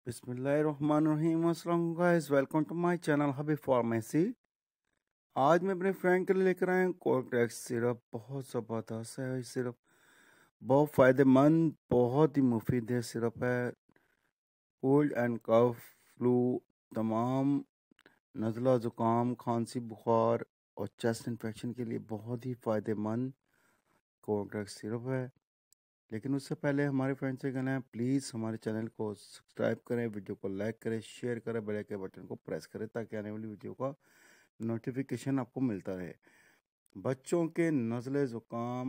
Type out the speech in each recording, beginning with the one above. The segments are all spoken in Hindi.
बिस्मिल्लाहिर्रहमानिर्रहीम। अस्सलाम guys, welcome to my channel Habib pharmacy. आज मैं अपने फ्रेंड के लिए लेकर आया हूँ कोल्ड्रेक्स सिरप। बहुत ज़बरदस्त है ये सिरप, बहुत फ़ायदेमंद, बहुत ही मुफीद है सिरप है। कोल्ड एंड कफ, फ्लू, तमाम नज़ला ज़ुकाम, खांसी, बुखार और चेस्ट इन्फेक्शन के लिए बहुत ही फ़ायदेमंद कोल्ड्रेक्स सिरप है। लेकिन उससे पहले हमारे फ्रेंड से कहना है, प्लीज़ हमारे चैनल को सब्सक्राइब करें, वीडियो को लाइक करें, शेयर करें, बेल के बटन को प्रेस करें ताकि आने वाली वीडियो का नोटिफिकेशन आपको मिलता रहे। बच्चों के नज़ले ज़ुकाम,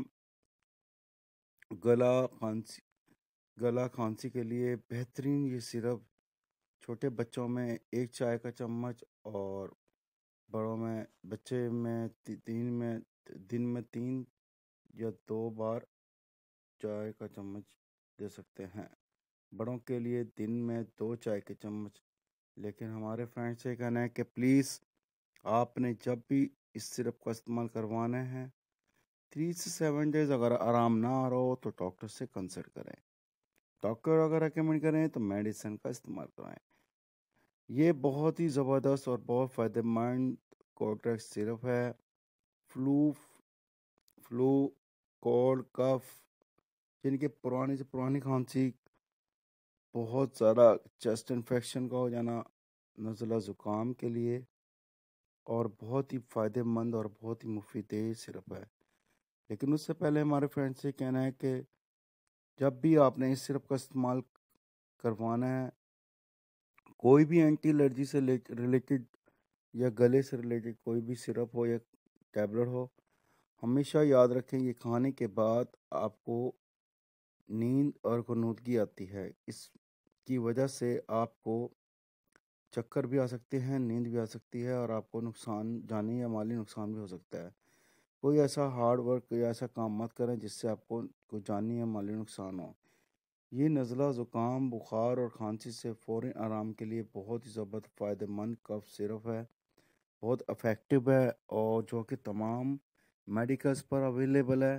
गला खांसी गला खांसी के लिए बेहतरीन ये सिरप। छोटे बच्चों में एक चाय का चम्मच और बड़ों में बच्चे में दिन में 3 या 2 बार चाय का चम्मच दे सकते हैं। बड़ों के लिए दिन में 2 चाय के चम्मच। लेकिन हमारे फ्रेंड से कहना है कि प्लीज़ आपने जब भी इस सिरप का इस्तेमाल करवाना है, 3 से 7 डेज़ अगर आराम ना आ रहा हो तो डॉक्टर से कंसल्ट करें। डॉक्टर अगर रेकमेंड करें तो मेडिसिन का इस्तेमाल कराएं। ये बहुत ही ज़बरदस्त और बहुत फ़ायदेमंद कोल्ड्रेक्स सिरप है। फ्लू फ्लू कोल्ड कफ, जिनके पुरानी से पुरानी खांसी, बहुत ज़्यादा चेस्ट इन्फेक्शन का हो जाना, नज़ला ज़ुकाम के लिए और बहुत ही फ़ायदेमंद और बहुत ही मुफीद ये सिरप है। लेकिन उससे पहले हमारे फ्रेंड से कहना है कि जब भी आपने इस सिरप का इस्तेमाल करवाना है, कोई भी एंटी एलर्जी से रिलेटेड या गले से रिलेटेड कोई भी सिरप हो या टैबलेट हो, हमेशा याद रखें ये खाने के बाद आपको नींद और ग़ुनूदगी आती है। इसकी वजह से आपको चक्कर भी आ सकते हैं, नींद भी आ सकती है और आपको नुकसान, जानी या माली नुकसान भी हो सकता है। कोई ऐसा हार्ड वर्क या ऐसा काम मत करें जिससे आपको कोई जानी या माली नुकसान हो। ये नज़ला ज़ुकाम, बुखार और खांसी से फ़ौरी आराम के लिए बहुत ही ज़बरदस्त फ़ायदेमंद कफ सिरप है। बहुत इफ़ेक्टिव है और जो कि तमाम मेडिकल्स पर अवेलेबल है।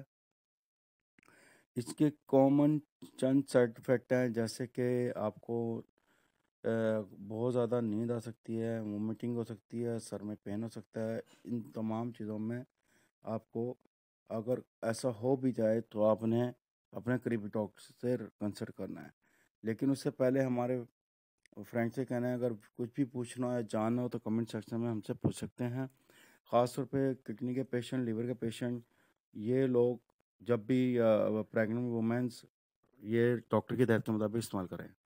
इसके कॉमन चंद साइड इफ़ेक्ट हैं, जैसे कि आपको बहुत ज़्यादा नींद आ सकती है, वोमिटिंग हो सकती है, सर में पेन हो सकता है। इन तमाम चीज़ों में आपको, अगर ऐसा हो भी जाए तो आपने अपने करीबी डॉक्टर से कंसल्ट करना है। लेकिन उससे पहले हमारे फ्रेंड से कहना है, अगर कुछ भी पूछना हो या जानना हो तो कमेंट सेक्शन में हमसे पूछ सकते हैं। ख़ास तौर पे किडनी के पेशेंट, लिवर के पेशेंट, ये लोग जब भी प्रेग्नेंट वुमेंस ये डॉक्टर की हिदायत के मुताबिक इस्तेमाल करें।